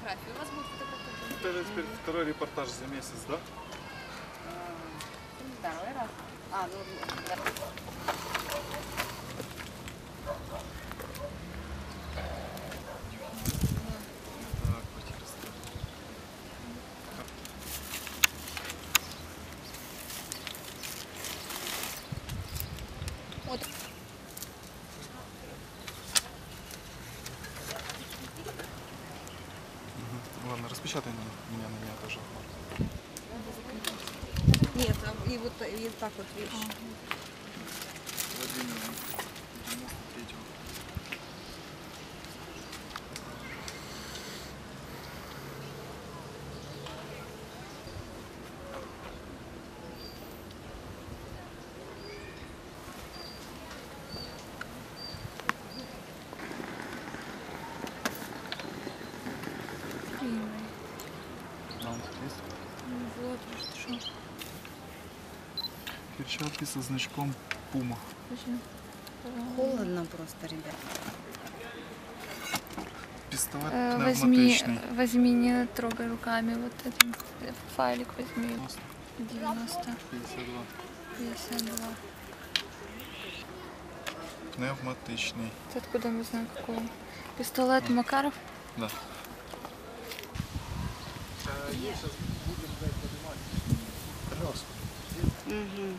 фотографии. У вас будут фотографии. Это теперь второй репортаж за месяц, да? Второй раз. Да. Вот. Ладно, распечатай меня на меня тоже. Нет, и вот и так вот видишь. Владимир, 93-го. Вот, что. Перчатки со значком Puma. Холодно просто, ребят. Пистолет Возьми, пневматичный. возьми, не трогай руками вот этот файлик возьми. 90, 90, 52. 52. Пневматичный. Ты откуда мы знаем какой? Пистолет Макаров? Да. Угу.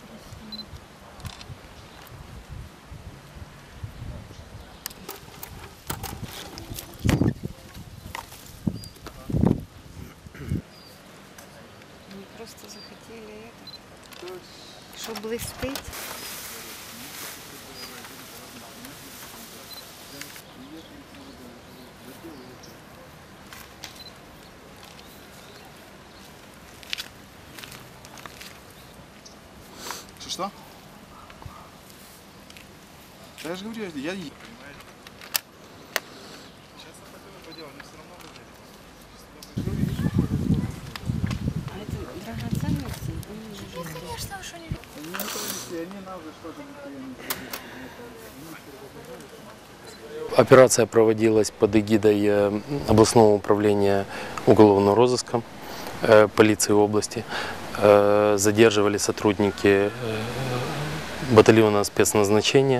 Мы просто захотели это, чтобы блестеть. Что? Да я же говорю, я... Сейчас это было поделать, мне все равно будет. А это драгоценности? Конечно, что не Они нам же что-то не Операция проводилась под эгидой областного управления уголовного розыска полиции области. Задерживали сотрудники батальона спецназначения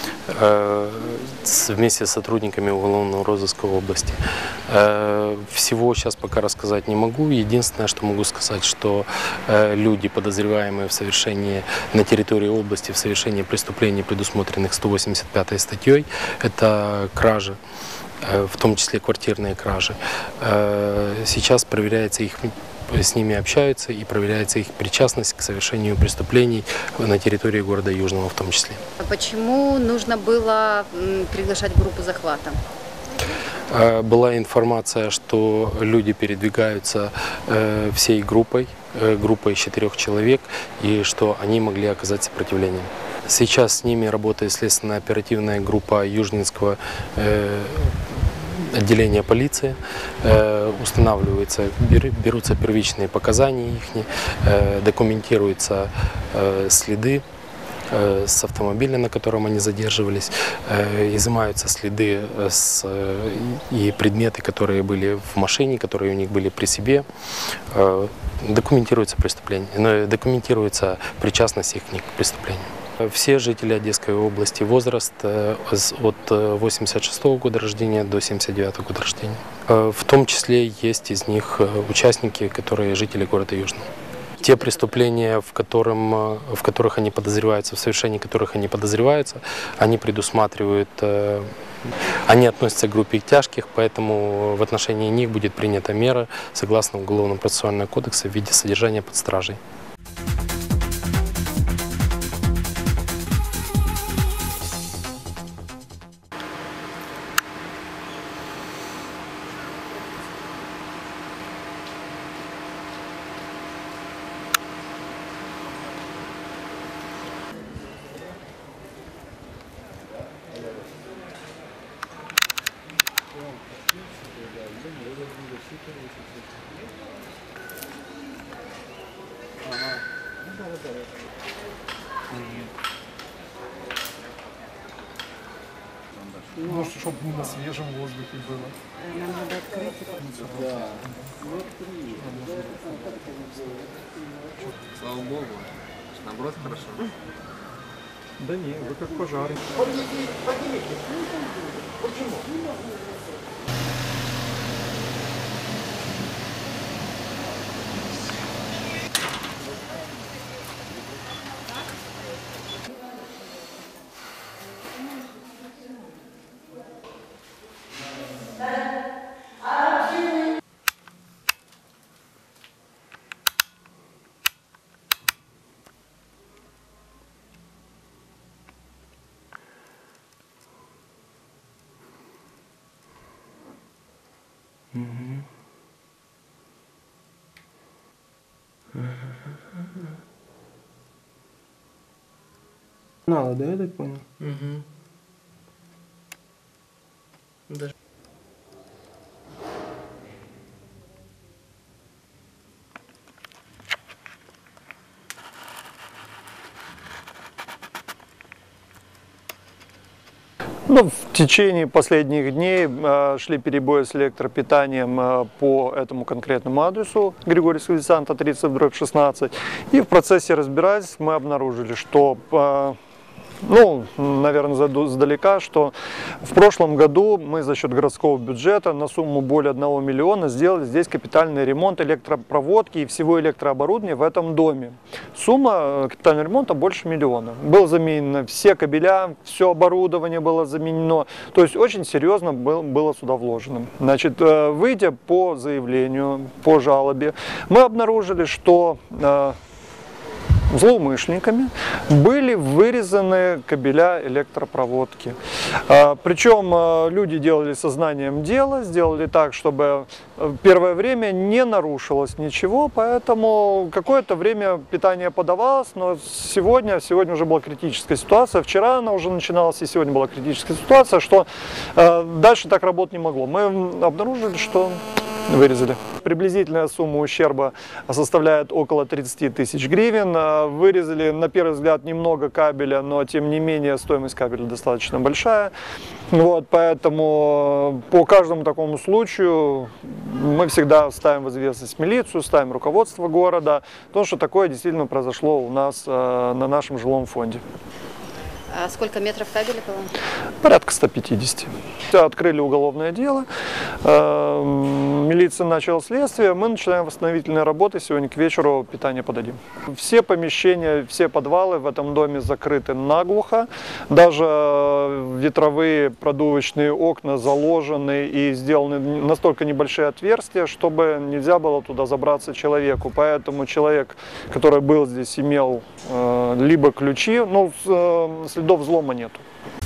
вместе с сотрудниками уголовного розыска области. Всего сейчас пока рассказать не могу. Единственное, что могу сказать, что люди, подозреваемые в совершении на территории области в совершении преступлений, предусмотренных 185 статьей, это кражи, в том числе квартирные кражи. Сейчас проверяется их, с ними общаются и проверяется их причастность к совершению преступлений на территории города Южного в том числе. А почему нужно было приглашать группу захвата? Была информация, что люди передвигаются всей группой из 4 человек, и что они могли оказать сопротивление. Сейчас с ними работает следственно-оперативная группа Южнинского отделения полиции, устанавливаются, берутся первичные показания их, документируются следы с автомобиля, на котором они задерживались, изымаются следы и предметы, которые были в машине, которые у них были при себе, документируется преступление, документируется причастность их к преступлению. Все жители Одесской области, возраст от 86 года рождения до 79 года рождения. В том числе есть из них участники, которые жители города Южного. Те преступления, в которых они подозреваются, в совершении которых они подозреваются, они предусматривают, они относятся к группе тяжких, поэтому в отношении них будет принята мера согласно Уголовного процессуального кодекса в виде содержания под стражей. Ну, чтобы на свежем воздухе было. Нам надо открыть это. Слава богу. Наоборот, хорошо. Да не, вы как пожарный. Надо, да, я так понял? Ну, в течение последних дней шли перебои с электропитанием по этому конкретному адресу Григорьевского десанта 30/16. И в процессе разбирательств мы обнаружили, что, ну, наверное, зайду сдалека, что в прошлом году мы за счет городского бюджета на сумму более 1 миллиона сделали здесь капитальный ремонт электропроводки и всего электрооборудования в этом доме. Сумма капитального ремонта больше 1 миллиона. Было заменено все кабеля, все оборудование было заменено. То есть очень серьезно было сюда вложено. Значит, выйдя по заявлению, по жалобе, мы обнаружили, что злоумышленниками были вырезаны кабеля электропроводки. Причем люди делали сознанием дела, сделали так, чтобы первое время не нарушилось ничего, поэтому какое-то время питание подавалось, но сегодня уже была критическая ситуация, вчера она уже начиналась, и сегодня была критическая ситуация, что дальше так работать не могло. Мы обнаружили, что вырезали. Приблизительная сумма ущерба составляет около 30 тысяч гривен. Вырезали, на первый взгляд, немного кабеля, но тем не менее стоимость кабеля достаточно большая. Вот, поэтому по каждому такому случаю мы всегда ставим в известность милицию, ставим руководство города, потому что такое действительно произошло у нас на нашем жилом фонде. А сколько метров кабеля было? Порядка 150. Открыли уголовное дело, милиция начала следствие, мы начинаем восстановительные работы, сегодня к вечеру питание подадим. Все помещения, все подвалы в этом доме закрыты наглухо, даже ветровые продувочные окна заложены и сделаны настолько небольшие отверстия, чтобы нельзя было туда забраться человеку, поэтому человек, который был здесь, имел либо ключи, но следов взлома нету.